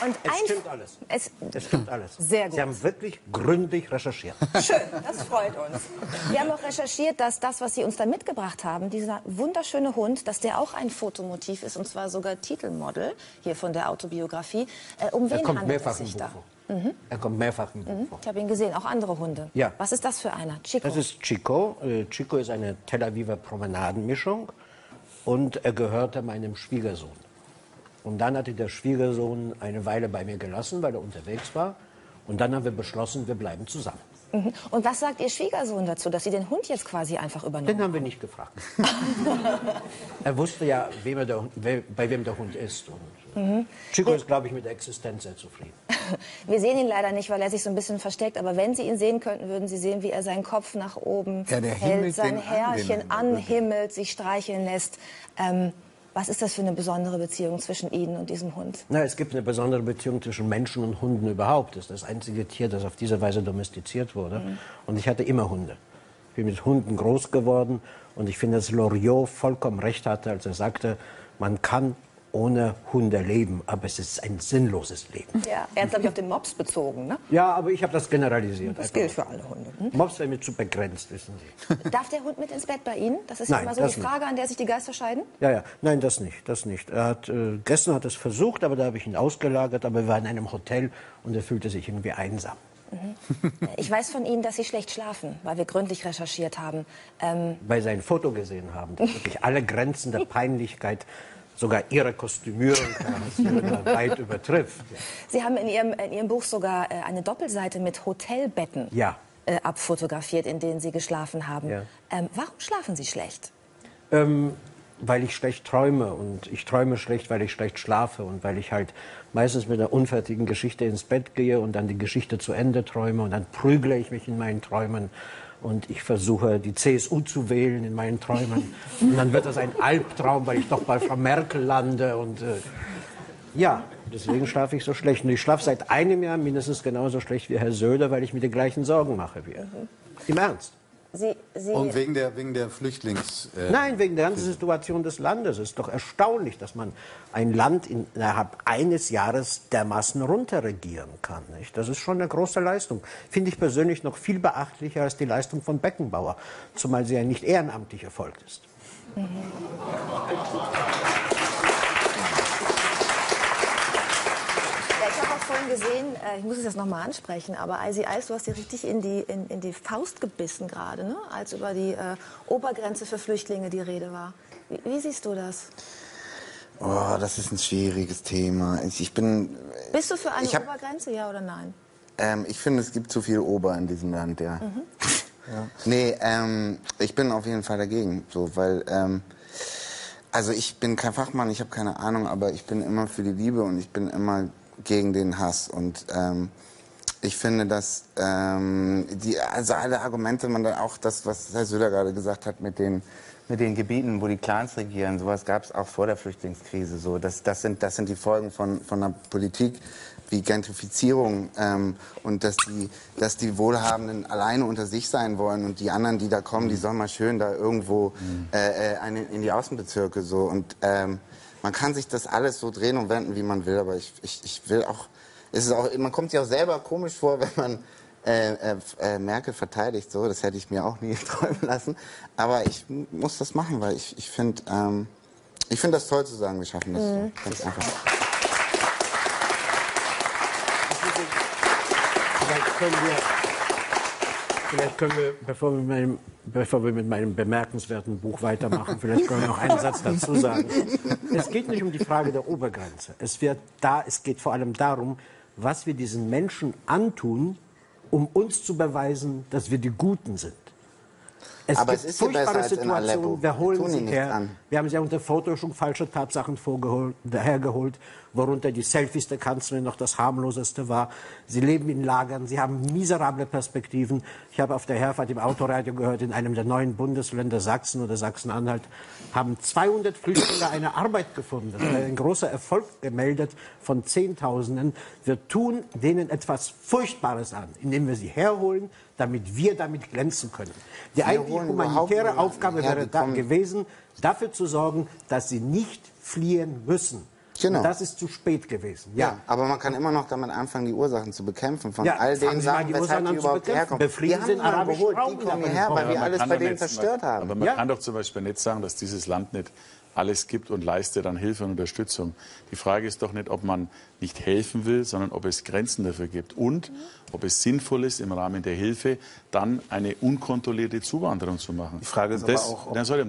Und Es stimmt alles. Es stimmt alles. Sehr gut. Sie haben wirklich gründlich recherchiert. Schön, das freut uns. Wir haben auch recherchiert, dass das, was Sie uns da mitgebracht haben, dieser wunderschöne Hund, dass der auch ein Fotomotiv ist, und zwar sogar Titelmodel hier von der Autobiografie. Um wen handelt es sich da? Er kommt mehrfach im Buch vor. Ich habe ihn gesehen, auch andere Hunde. Ja. Was ist das für einer? Chico? Das ist Chico. Chico ist eine Tel Aviver Promenadenmischung und er gehörte meinem Schwiegersohn. Und dann hatte der Schwiegersohn eine Weile bei mir gelassen, weil er unterwegs war. Und dann haben wir beschlossen, wir bleiben zusammen. Und was sagt Ihr Schwiegersohn dazu, dass Sie den Hund jetzt quasi einfach übernommen haben? Den haben wir nicht gefragt. Er wusste ja, bei wem der Hund ist. Und Chico ist, glaube ich, mit der Existenz sehr zufrieden. Wir sehen ihn leider nicht, weil er sich so ein bisschen versteckt. Aber wenn Sie ihn sehen könnten, würden Sie sehen, wie er seinen Kopf nach oben hält, sein Härchen anhimmelt, sich streicheln lässt. Was ist das für eine besondere Beziehung zwischen Ihnen und diesem Hund? Na, es gibt eine besondere Beziehung zwischen Menschen und Hunden überhaupt. Das ist das einzige Tier, das auf diese Weise domestiziert wurde. Und ich hatte immer Hunde. Ich bin mit Hunden groß geworden. Und ich finde, dass Loriot vollkommen recht hatte, als er sagte, man kann ohne Hunde leben, aber es ist ein sinnloses Leben. Ja, er hat, glaube ich, auf den Mops bezogen, ne? Ja, aber ich habe das generalisiert. Das gilt für alle Hunde. Mops wäre mir zu begrenzt, wissen Sie. Darf der Hund mit ins Bett bei Ihnen? Das ist ja Nein, immer so das die Frage, an der sich die Geister scheiden. Ja, nein, das nicht, das nicht. Gestern hat er es versucht, aber da habe ich ihn ausgelagert, aber wir waren in einem Hotel und er fühlte sich irgendwie einsam. Ich weiß von Ihnen, dass Sie schlecht schlafen, weil wir gründlich recherchiert haben. Weil Sie ein Foto gesehen haben, das wirklich alle Grenzen der Peinlichkeit, sogar Ihre Kostümierung weit übertrifft. Sie haben in Ihrem Buch sogar eine Doppelseite mit Hotelbetten abfotografiert, in denen Sie geschlafen haben. Ja. Warum schlafen Sie schlecht? Weil ich schlecht träume und ich träume schlecht, weil ich schlecht schlafe und weil ich halt meistens mit einer unfertigen Geschichte ins Bett gehe und dann die Geschichte zu Ende träume und dann prügle ich mich in meinen Träumen und ich versuche die CSU zu wählen in meinen Träumen und dann wird das ein Albtraum, weil ich doch bei Frau Merkel lande und ja, deswegen schlafe ich so schlecht und ich schlafe seit einem Jahr mindestens genauso schlecht wie Herr Söder, weil ich mir die gleichen Sorgen mache wie er. Im Ernst. Und wegen der Flüchtlings... Nein, wegen der ganzen Situation des Landes. Es ist doch erstaunlich, dass man ein Land innerhalb eines Jahres dermaßen runterregieren kann. Nicht? Das ist schon eine große Leistung. Finde ich persönlich noch viel beachtlicher als die Leistung von Beckenbauer, zumal sie ja nicht ehrenamtlich erfolgt ist. Gesehen, ich muss es jetzt noch mal ansprechen, aber Icy Ice, du hast dir richtig in die Faust gebissen gerade, ne? Als über die Obergrenze für Flüchtlinge die Rede war. Wie siehst du das? Oh, das ist ein schwieriges Thema. Bist du für eine Obergrenze, ja oder nein? Ich finde, es gibt zu viel Ober in diesem Land, ja. Ja. Nee, ich bin auf jeden Fall dagegen, so, weil also ich bin kein Fachmann, ich habe keine Ahnung, aber ich bin immer für die Liebe und ich bin immer gegen den Hass und ich finde, dass also alle Argumente, auch das, was Herr Söder gerade gesagt hat mit den Gebieten, wo die Clans regieren, sowas gab es auch vor der Flüchtlingskrise. So, das sind die Folgen von einer Politik wie Gentrifizierung und dass die Wohlhabenden alleine unter sich sein wollen und die anderen, die da kommen, die sollen mal schön da irgendwo in die Außenbezirke so und man kann sich das alles so drehen und wenden, wie man will, aber ich will auch, man kommt sich auch selber komisch vor, wenn man Merkel verteidigt, so, das hätte ich mir auch nie träumen lassen, aber ich muss das machen, weil ich finde das toll zu sagen, wir schaffen das so, ganz einfach. Vielleicht können wir, bevor wir mit meinem bemerkenswerten Buch weitermachen, vielleicht können wir noch einen Satz dazu sagen. Es geht nicht um die Frage der Obergrenze. Es geht vor allem darum, was wir diesen Menschen antun, um uns zu beweisen, dass wir die Guten sind. Aber es ist furchtbare Situationen, wir holen sie her. Wir haben sie unter Vortäuschung falscher Tatsachen hergeholt, worunter die Selfies der Kanzlerin noch das harmloseste war. Sie leben in Lagern, sie haben miserable Perspektiven. Ich habe auf der Herfahrt im Autoradio gehört, in einem der neuen Bundesländer Sachsen oder Sachsen-Anhalt haben 200 Flüchtlinge eine Arbeit gefunden. Das ist ein großer Erfolg gemeldet von Zehntausenden. Wir tun denen etwas Furchtbares an, indem wir sie herholen, damit wir damit glänzen können. Die eigentliche humanitäre Aufgabe wäre gewesen, dafür zu sorgen, dass sie nicht fliehen müssen. Genau. Und das ist zu spät gewesen. Ja, aber man kann immer noch damit anfangen, die Ursachen zu bekämpfen. Von all den Sachen, weshalb die überhaupt herkommen. Die haben wir geholt, die kommen hierher, weil wir alles bei denen zerstört haben. Aber man kann doch zum Beispiel nicht sagen, dass dieses Land nicht alles gibt und leistet an Hilfe und Unterstützung. Die Frage ist doch nicht, ob man nicht helfen will, sondern ob es Grenzen dafür gibt und ob es sinnvoll ist, im Rahmen der Hilfe dann eine unkontrollierte Zuwanderung zu machen. Die Frage ist aber auch...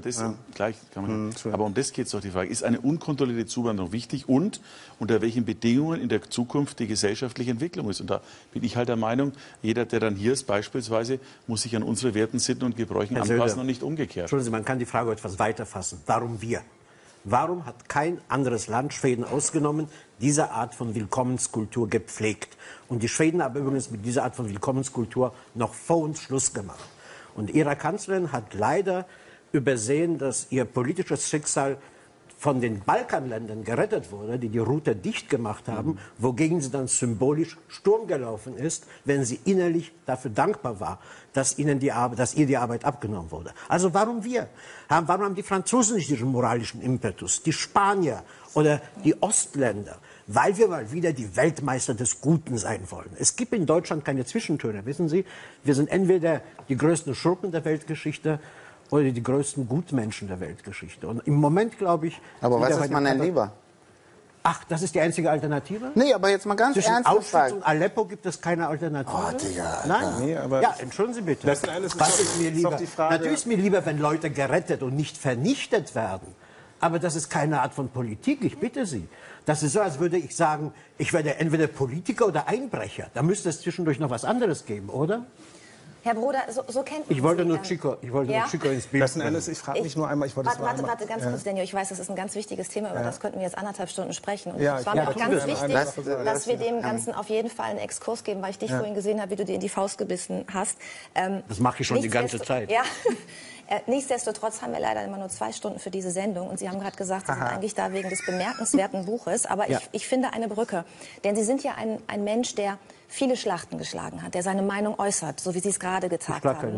Aber um das geht es doch, die Frage. Ist eine unkontrollierte Zuwanderung wichtig und unter welchen Bedingungen in der Zukunft die gesellschaftliche Entwicklung ist? Und da bin ich halt der Meinung, jeder, der dann hier ist beispielsweise, muss sich an unsere Werten, Sitten und Gebräuchen anpassen und nicht umgekehrt. Entschuldigen Sie, man kann die Frage etwas weiter fassen. Warum wir? Warum hat kein anderes Land, Schweden ausgenommen, diese Art von Willkommenskultur gepflegt? Und die Schweden haben übrigens mit dieser Art von Willkommenskultur noch vor uns Schluss gemacht. Und ihre Kanzlerin hat leider übersehen, dass ihr politisches Schicksal von den Balkanländern gerettet wurde, die die Route dicht gemacht haben, wogegen sie dann symbolisch Sturm gelaufen ist, wenn sie innerlich dafür dankbar war, dass ihr die Arbeit abgenommen wurde. Also warum wir? Warum haben die Franzosen nicht diesen moralischen Impetus? Die Spanier oder die Ostländer? Weil wir mal wieder die Weltmeister des Guten sein wollen. Es gibt in Deutschland keine Zwischentöne, wissen Sie? Wir sind entweder die größten Schurken der Weltgeschichte oder die größten Gutmenschen der Weltgeschichte. Und im Moment, glaube ich... Aber was ist man denn lieber? Ach, das ist die einzige Alternative? Nee, aber jetzt mal ganz ernst gefragt. Zwischen Auschwitz und Aleppo gibt es keine Alternative? Oh, Digga. Nein? Nee, aber ja, entschuldigen Sie bitte. Das ist mir lieber. Natürlich ist mir lieber, wenn Leute gerettet und nicht vernichtet werden. Aber das ist keine Art von Politik, ich bitte Sie. Das ist so, als würde ich sagen, ich werde entweder Politiker oder Einbrecher. Da müsste es zwischendurch noch was anderes geben, oder? Herr Broder, so kennt man Ich wollte nur Chico ins Bild bringen. Ich frage mich nur einmal, Warte, ganz kurz, Daniel. Ich weiß, das ist ein ganz wichtiges Thema, über das könnten wir jetzt 1,5 Stunden sprechen. Und es war mir auch ganz wichtig, dass wir dem Ganzen auf jeden Fall einen Exkurs geben, weil ich dich vorhin gesehen habe, wie du dir in die Faust gebissen hast. Das mache ich schon die ganze Zeit. Ja. Nichtsdestotrotz haben wir leider immer nur 2 Stunden für diese Sendung. Und Sie haben gerade gesagt, Sie sind eigentlich da wegen des bemerkenswerten Buches. Aber ich finde eine Brücke. Denn Sie sind ja ein Mensch, der viele Schlachten geschlagen hat, der seine Meinung äußert, so wie Sie es gerade getan haben.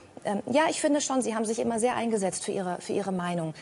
Ja, ich finde schon, Sie haben sich immer sehr eingesetzt für Ihre Meinung.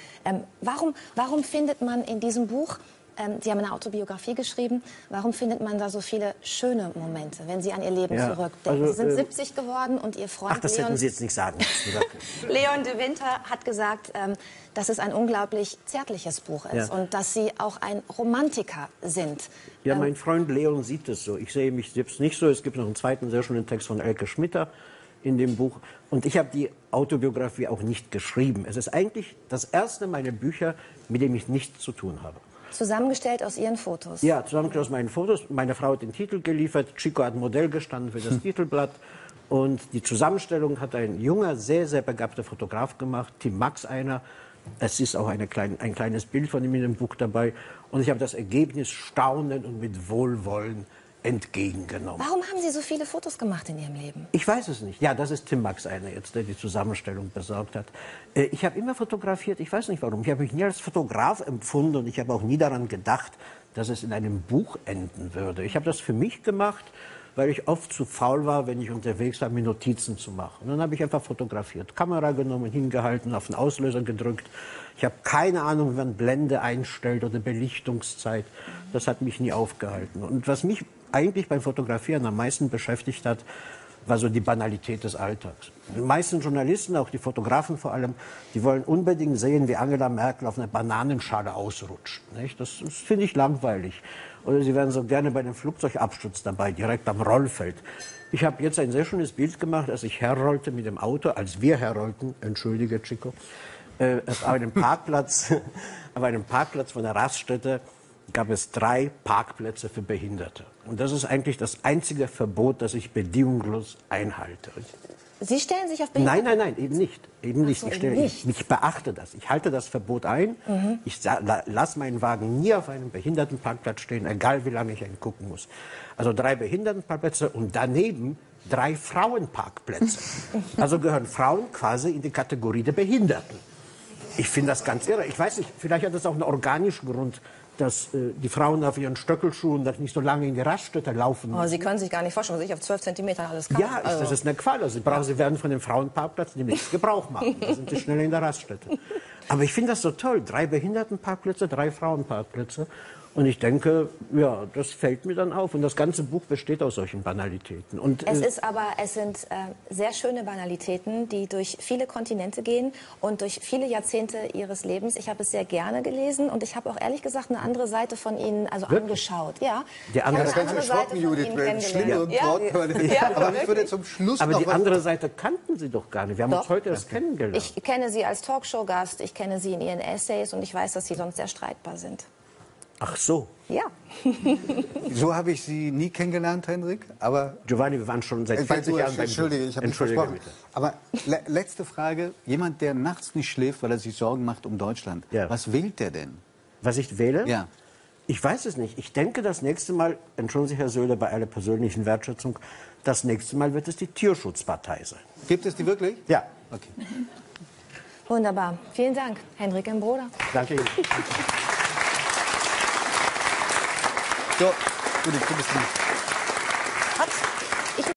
Warum findet man in diesem Buch, Sie haben eine Autobiografie geschrieben, warum findet man da so viele schöne Momente, wenn Sie an Ihr Leben zurückdenken? Sie sind 70 geworden und Ihr Freund Ach, das hätten Sie jetzt nicht sagen. Leon de Winter hat gesagt, dass es ein unglaublich zärtliches Buch ist und dass Sie auch ein Romantiker sind. Ja, mein Freund Leon sieht es so. Ich sehe mich selbst nicht so. Es gibt noch einen zweiten sehr schönen Text von Elke Schmitter in dem Buch. Und ich habe die Autobiografie auch nicht geschrieben. Es ist eigentlich das erste meiner Bücher, mit dem ich nichts zu tun habe. Zusammengestellt aus Ihren Fotos? Ja, zusammengestellt aus meinen Fotos. Meine Frau hat den Titel geliefert. Chico hat Modell gestanden für das Titelblatt. Und die Zusammenstellung hat ein junger, sehr, sehr begabter Fotograf gemacht, Tim Max einer. Es ist auch ein kleines Bild von ihm in dem Buch dabei. Und ich habe das Ergebnis staunend und mit Wohlwollen entgegengenommen. Warum haben Sie so viele Fotos gemacht in Ihrem Leben? Ich weiß es nicht. Ja, das ist Tim Max einer jetzt, der die Zusammenstellung besorgt hat. Ich habe immer fotografiert, ich weiß nicht warum. Ich habe mich nie als Fotograf empfunden und ich habe auch nie daran gedacht, dass es in einem Buch enden würde. Ich habe das für mich gemacht, weil ich oft zu faul war, wenn ich unterwegs war, mir Notizen zu machen. Und dann habe ich einfach fotografiert, Kamera genommen, hingehalten, auf den Auslöser gedrückt. Ich habe keine Ahnung, wie man Blende einstellt oder Belichtungszeit. Das hat mich nie aufgehalten. Und was mich eigentlich beim Fotografieren am meisten beschäftigt hat, war so die Banalität des Alltags. Die meisten Journalisten, auch die Fotografen vor allem, die wollen unbedingt sehen, wie Angela Merkel auf einer Bananenschale ausrutscht. Nicht? Das finde ich langweilig. Oder sie wären so gerne bei einem Flugzeugabsturz dabei, direkt am Rollfeld. Ich habe jetzt ein sehr schönes Bild gemacht, als ich herrollte mit dem Auto, als wir herrollten, entschuldige Chico, auf einem Parkplatz von der Raststätte gab es 3 Parkplätze für Behinderte. Und das ist eigentlich das einzige Verbot, das ich bedingungslos einhalte. Sie stellen sich auf Behinderte? Nein, eben nicht. Ich beachte das. Ich halte das Verbot ein. Ich lasse meinen Wagen nie auf einem Behindertenparkplatz stehen, egal wie lange ich hingucken muss. Also 3 Behindertenparkplätze und daneben 3 Frauenparkplätze. Also gehören Frauen quasi in die Kategorie der Behinderten. Ich finde das ganz irre. Ich weiß nicht, vielleicht hat das auch einen organischen Grund, dass die Frauen auf ihren Stöckelschuhen nicht so lange in die Raststätte laufen. Oh, Sie können sich gar nicht vorstellen, was ich auf 12 Zentimetern alles kann. Ja, das ist eine Qual. Also Sie werden von dem Frauenparkplatz nämlich Gebrauch machen. Da sind Sie schnell in der Raststätte. Aber ich finde das so toll. 3 Behindertenparkplätze, 3 Frauenparkplätze. Und ich denke, ja, das fällt mir dann auf. Und das ganze Buch besteht aus solchen Banalitäten. Und, es sind sehr schöne Banalitäten, die durch viele Kontinente gehen und durch viele Jahrzehnte Ihres Lebens. Ich habe es sehr gerne gelesen und ich habe auch ehrlich gesagt eine andere Seite von Ihnen angeschaut. Ja. Die andere Seite ganz erschrocken, Judith, schlimme Wortwörter. Ja, aber ich würde zum Schluss aber noch die andere Seite kannten Sie doch gar nicht. Wir haben uns heute erst kennengelernt. Ich kenne Sie als Talkshow-Gast, ich kenne Sie in Ihren Essays und ich weiß, dass Sie sonst sehr streitbar sind. Ach so. Ja. So habe ich Sie nie kennengelernt, Henrik. Aber Giovanni, wir waren schon seit 20 Jahren beim Entschuldige, ich habe mich versprochen. Bitte. Aber letzte Frage. Jemand, der nachts nicht schläft, weil er sich Sorgen macht um Deutschland. Ja. Was wählt der denn? Was ich wähle? Ja. Ich weiß es nicht. Ich denke, das nächste Mal, entschuldigen Sie, Herr Söder, bei aller persönlichen Wertschätzung, das nächste Mal wird es die Tierschutzpartei sein. Gibt es die wirklich? Ja. Okay. Wunderbar. Vielen Dank, Henrik Imbroda. Danke Ihnen. So, Judith, du bist dran.